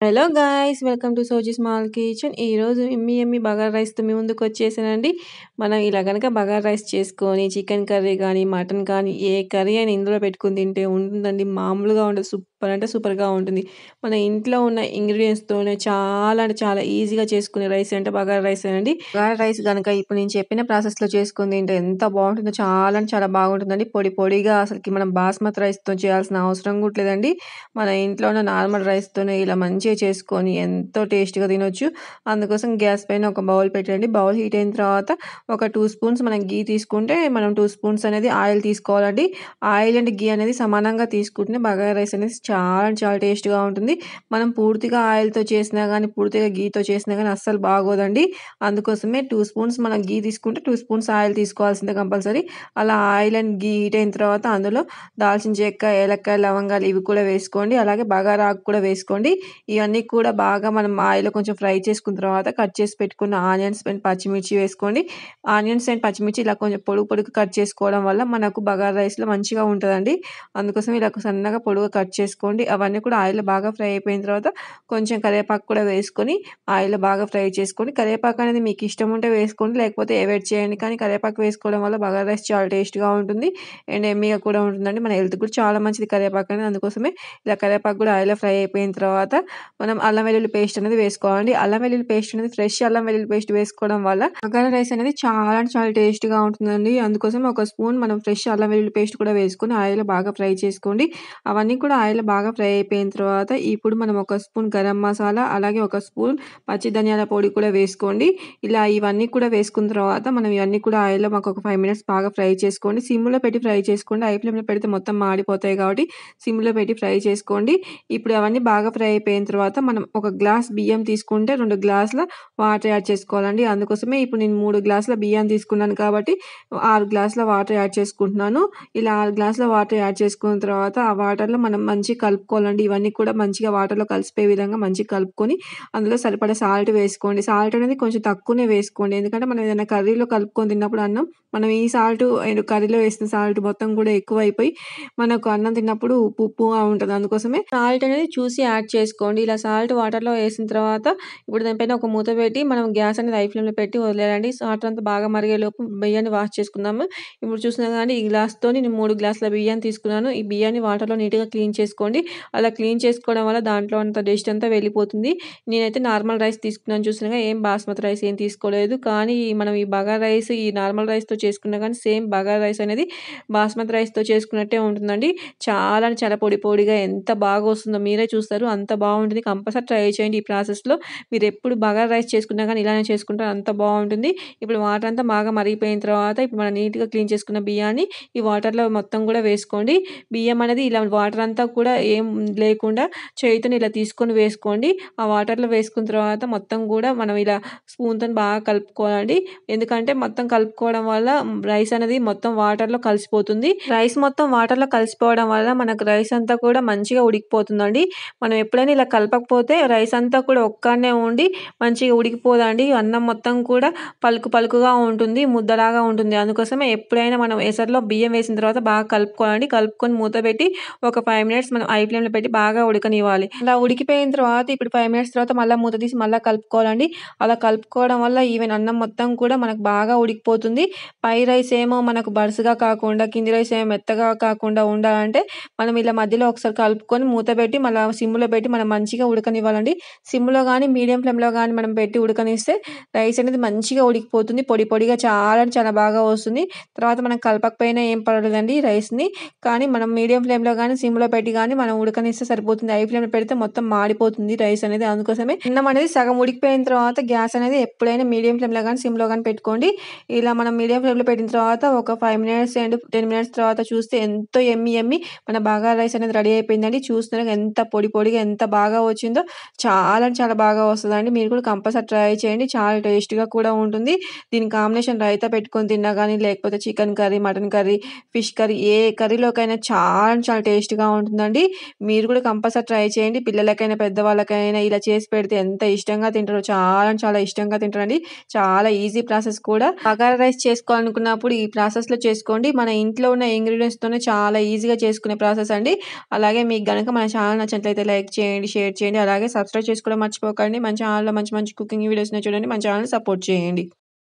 Hello guys welcome to సోజీ small kitchen. ఈరోజు ఎమ్మి బగారా రైస్తో మీ ముందుకు వచ్చేసానండి. మనం ఇలా కనుక బగారా రైస్ చేసుకొని చికెన్ కర్రీ కానీ మటన్ కానీ ఏ కర్రీ అయినా ఇందులో పెట్టుకుని తింటే ఉంటుందండి. మామూలుగా ఉండదు, సూపర్ అంటే సూపర్గా ఉంటుంది. మన ఇంట్లో ఉన్న ఇంగ్రీడియంట్స్తోనే చాలా అంటే చాలా ఈజీగా చేసుకునే రైస్ అంటే బగారా రైస్ అండి. బగారా రైస్ కనుక ఇప్పుడు నేను చెప్పిన ప్రాసెస్లో చేసుకుని తింటే ఎంత బాగుంటుందో, చాలా అంటే చాలా బాగుంటుందండి. పొడి పొడిగా అసలుకి మనం బాస్మతి రైస్తో చేయాల్సిన అవసరం కూడా లేదండి. మన ఇంట్లో ఉన్న నార్మల్ రైస్తోనే ఇలా మంచిగా చేసుకొని ఎంతో టేస్ట్‌గా తినొచ్చు. అందుకోసం గ్యాస్ పైన ఒక బౌల్ పెట్టండి. బౌల్ హీట్ అయిన తర్వాత ఒక 2 స్పూన్స్ మనం ఘీ తీసుకుంటే, మనం 2 స్పూన్స్ అనేది ఆయిల్ తీసుకోవాలండి. ఆయిల్ అండ్ ఘీ అనేది సమానంగా తీసుకుంటే బగారా రైస్ అనేది చాలా అంటే చాలా టేస్ట్‌గా ఉంటుంది. మనం పూర్తిగా ఆయిల్‌తో చేసినా గానీ, పూర్తిగా ఘీతో చేసినా గానీ అస్సలు బాగోదండి. అందుకోసమే 2 స్పూన్స్ మనం ఘీ తీసుకుంటే 2 స్పూన్స్ ఆయిల్ తీసుకోవాల్సిందే కంపల్సరీ. అలా ఆయిల్ అండ్ ఘీ హీట్ అయిన తర్వాత అందులో దాల్చిన చెక్క, ఏలక్కాయ, లవంగాలు ఇవి కూడా వేసుకోండి. అలాగే బగారా ఆకు కూడా వేసుకోండి. ఇవన్నీ కూడా బాగా మనం ఆయిల్‌లో కొంచెం ఫ్రై చేసుకున్న తర్వాత కట్ చేసి పెట్టుకున్న ఆనియన్స్ అండ్ పచ్చిమిర్చి వేసుకోండి. ఆనియన్స్ అండ్ పచ్చిమిర్చి ఇలా కొంచెం పొడుగు పొడుగు కట్ చేసుకోవడం వల్ల మనకు బగారా రైస్‌లో మంచిగా ఉంటదండి. అందుకోసం ఇలా సన్నగా పొడుగుగా కట్ చేసుకోండి. అవన్నీ కూడా ఆయిల్‌లో బాగా ఫ్రై అయిపోయిన తర్వాత కొంచెం కరివేపాకు కూడా వేసుకొని ఆయిల్‌లో బాగా ఫ్రై చేసుకోండి. కరివేపాకు అనేది మీకు ఇష్టం ఉంటే వేసుకోండి, లేకపోతే అవాయిడ్ చేయండి. కానీ కరివేపాకు వేసుకోవడం వల్ల బగారా రైస్ చాలా టేస్ట్‌గా ఉంటుంది అండ్ యమ్మీగా కూడా ఉంటుందండి. మన హెల్త్‌కి కూడా చాలా మంచిది కరివేపాకు అనేది. అందుకోసమే ఇలా కరివేపాకు కూడా ఆయిల్‌లో ఫ్రై అయిపోయిన తర్వాత మనం అల్లం వెల్లుల్లి పేస్ట్ అనేది వేసుకోవాలండి. అల్లం వెల్లుల్లి పేస్ట్ అనేది ఫ్రెష్ అల్లం వెల్లుల్లి పేస్ట్ వేసుకోవడం వల్ల బగారా రైస్ అనేది చాలా అంటే చాలా టేస్ట్‌గా ఉంటుందండి. అందుకోసం ఒక స్పూన్ మనం ఫ్రెష్ అల్లం వెల్లుల్లి పేస్ట్ కూడా వేసుకొని ఆయిల్‌లో బాగా ఫ్రై చేసుకోండి. అవన్నీ కూడా ఆయిల్‌లో బాగా ఫ్రై అయిపోయిన తర్వాత ఇప్పుడు మనం ఒక స్పూన్ గరం మసాలా, అలాగే ఒక స్పూన్ పచ్చి ధనియాల పొడి కూడా వేసుకోండి. ఇలా ఇవన్నీ కూడా వేసుకున్న తర్వాత మనం ఇవన్నీ కూడా ఆయిల్‌లో మాకు ఒక 5 మినిట్స్ బాగా ఫ్రై చేసుకోండి. సిమ్‌లో పెట్టి ఫ్రై చేసుకోండి. హై ఫ్లేమ్‌లో పెడితే మొత్తం మాడిపోతాయి కాబట్టి సిమ్‌లో పెట్టి ఫ్రై చేసుకోండి. ఇప్పుడు అవన్నీ బాగా ఫ్రై అయిపోయిన తర్వాత మనం ఒక గ్లాస్ బియ్యం తీసుకుంటే 2 గ్లాసుల వాటర్ యాడ్ చేసుకోవాలండి. అందుకోసమే ఇప్పుడు నేను 3 గ్లాసుల బియ్యం తీసుకున్నాను కాబట్టి 6 గ్లాసుల వాటర్ యాడ్ చేసుకుంటున్నాను. ఇలా 6 గ్లాసుల వాటర్ యాడ్ చేసుకున్న తర్వాత ఆ వాటర్‌లో మనం మంచిగా కలుపుకోవాలండి. ఇవన్నీ కూడా మంచిగా వాటర్‌లో కలిసిపోయే విధంగా మంచిగా కలుపుకొని అందులో సరిపడా సాల్ట్ వేసుకోండి. సాల్ట్ అనేది కొంచెం తక్కువనే వేసుకోండి. ఎందుకంటే మనం ఏదైనా కర్రీలో కలుపుకొని తిన్నప్పుడు అన్నం మనం ఈ సాల్ట్ అండ్ కర్రీలో వేసిన సాల్ట్ మొత్తం కూడా ఎక్కువైపోయి మనకు అన్నం తిన్నప్పుడు ఉప్పు ఉప్పుగా ఉంటది. అందుకోసమే సాల్ట్ అనేది చూసి యాడ్ చేసుకోండి. ఇలా సాల్ట్ వాటర్‌లో వేసిన తర్వాత ఇప్పుడు దానిపైన ఒక మూత పెట్టి మనం గ్యాస్ అనేది హై ఫ్లేమ్‌లో పెట్టి వదిలేయాలండి. వాటర్ అంతా బాగా మరిగేలోపు బియ్యాన్ని వాష్ చేసుకుందాము. ఇప్పుడు చూసినా గానీ ఈ గ్లాస్‌తోని నేను 3 గ్లాసుల బియ్యాన్ని తీసుకున్నాను. ఈ బియ్యాన్ని వాటర్‌లో నీట్‌గా క్లీన్ చేసుకోండి. అలా క్లీన్ చేసుకోవడం వల్ల దాంట్లో అంత డస్ట్ అంతా వెళ్ళిపోతుంది. నేనైతే నార్మల్ రైస్ తీసుకున్నాను. చూసినాగా ఏం బాస్మతి రైస్ ఏం తీసుకోలేదు. కానీ మనం ఈ బగారా రైస్ ఈ నార్మల్ రైస్‌తో చేసుకున్నా గానీ సేమ్ బగారా రైస్ అనేది బాస్మతి రైస్‌తో చేసుకున్నట్టే ఉంటుందండి. చాలా అంటే చాలా పొడి పొడిగా ఎంత బాగా వస్తుందో మీరే చూస్తారు. అంత బాగుంటుంది. కంపల్సరీ ట్రై చేయండి ఈ ప్రాసెస్‌లో. మీరెప్పుడు బగారా రైస్ చేసుకున్నా గానీ ఇలానే చేసుకుంటారు. అంత బాగుంటుంది. ఇప్పుడు వాటర్ అంతా బాగా మరిగిపోయిన తర్వాత ఇప్పుడు మనం నీట్‌గా క్లీన్ చేసుకున్న బియ్యాన్ని ఈ వాటర్‌లో మొత్తం కూడా వేసుకోండి. బియ్యం అనేది ఇలా వాటర్ అంతా కూడా ఏం లేకుండా చేయితోని ఇలా తీసుకొని వేసుకోండి. ఆ వాటర్‌లో వేసుకున్న తర్వాత మొత్తం కూడా మనం ఇలా స్పూన్‌తోని బాగా కలుపుకోవాలండి. ఎందుకంటే మొత్తం కలుపుకోవడం వల్ల రైస్ అనేది మొత్తం వాటర్‌లో కలిసిపోతుంది. రైస్ మొత్తం వాటర్‌లో కలిసిపోవడం వల్ల మనకు రైస్ అంతా కూడా మంచిగా ఉడికిపోతుందండి. మనం ఎప్పుడైనా ఇలా కలపకపోతే రైస్ అంతా కూడా ఒక్కనే ఉండి మంచిగా ఉడికిపోదండి. అన్నం మొత్తం కూడా పలుకు పలుకుగా ఉంటుంది. ముద్దలాగా ఉంటుంది. అందుకోసమే ఎప్పుడైనా మనం ఎసరులో బియ్యం వేసిన తర్వాత బాగా కలుపుకోవాలండి. కలుపుకొని మూత పెట్టి ఒక 5 మినిట్స్ మనం హై ఫ్లేమ్‌లో పెట్టి బాగా ఉడకనివ్వాలి. అలా ఉడికిపోయిన తర్వాత ఇప్పుడు 5 మినిట్స్ తర్వాత మళ్ళా మూత తీసి మళ్ళా కలుపుకోవాలండి. అలా కలుపుకోవడం వల్ల ఈవెన్ అన్నం మొత్తం కూడా మనకు బాగా ఉడికిపోతుంది. పై రైస్ ఏమో మనకు బరుసుగా కాకుండా, కింది రైస్ ఏమో మెత్తగా కాకుండా ఉండాలంటే మనం ఇలా మధ్యలో ఒకసారి కలుపుకొని మూత పెట్టి మళ్ళా సిమ్‌లో పెట్టి మనం మంచిగా ఉడకనివ్వాలండి. సిమ్‌లో గానీ, మీడియం ఫ్లేమ్‌లో గానీ మనం పెట్టి ఉడకనిస్తే రైస్ అనేది మంచిగా ఉడికిపోతుంది. పొడి పొడిగా చాలా అంటే చాలా బాగా వస్తుంది. తర్వాత మనం కలపకపోయినా ఏం పర్వాలేదండి రైస్‌ని. కానీ మనం మీడియం ఫ్లేమ్‌లో గానీ, సిమ్‌లో పెట్టి గానీ మనం ఉడకనిస్తే సరిపోతుంది. హై ఫ్లేమ్‌లో పెడితే మొత్తం మాడిపోతుంది రైస్ అనేది. అందుకోసమే అన్నం అనేది సగం ఉడికిపోయిన తర్వాత గ్యాస్ అనేది ఎప్పుడైనా మీడియం ఫ్లేమ్‌లో గానీ, సిమ్‌లో గానీ పెట్టుకోండి. ఇలా మనం మీడియం ఫ్లేమ్‌లో పెట్టిన తర్వాత ఒక 5 మినిట్స్ అండ్ 10 మినిట్స్ తర్వాత చూస్తే ఎంతో యమ్మీ యమ్మీ మన బగారా రైస్ అనేది రెడీ అయిపోయిందండి. చూస్తున్నారుగా ఎంత పొడి పొడిగా ఎంత బాగా వచ్చిందో. చాలా అంటే చాలా బాగా వస్తదండి. మీరు కూడా కంపల్సరీ ట్రై చేయండి. చాలా టేస్ట్‌గా కూడా ఉంటుంది. దీని కాంబినేషన్ రైతా పెట్టుకొని తిన్నా గానీ, లేకపోతే chicken curry, mutton curry, fish curry ఏ కర్రీలోకైనా చాలా అంటే చాలా టేస్ట్‌గా ఉంటుందండి. అండి. మీరు కూడా కంపల్సరీ ట్రై చేయండి. పిల్లలకైనా, పెద్దవాళ్ళకైనా ఇలా చేసి పెడితే ఎంత ఇష్టంగా తింటారో చాలా చాలా ఇష్టంగా తింటారండి. చాలా ఈజీ ప్రాసెస్ కూడా. బగారా రైస్ చేసుకోవాలనుకున్నప్పుడు ఈ ప్రాసెస్‌లో చేసుకోండి. మన ఇంట్లో ఉన్న ఇంగ్రీడియెంట్స్‌తోనే చాలా ఈజీగా చేసుకునే ప్రాసెస్ అండి. అలాగే మీకు గనక మన ఛానల్ నచ్చినట్లయితే లైక్ చేయండి, షేర్ చేయండి. అలాగే సబ్స్క్రైబ్ చేసుకోవడం మర్చిపోకండి. మన ఛానల్‌లో మంచి మంచి కుకింగ్ వీడియోస్‌ని చూడండి. మన ఛానల్‌ని సపోర్ట్ చేయండి.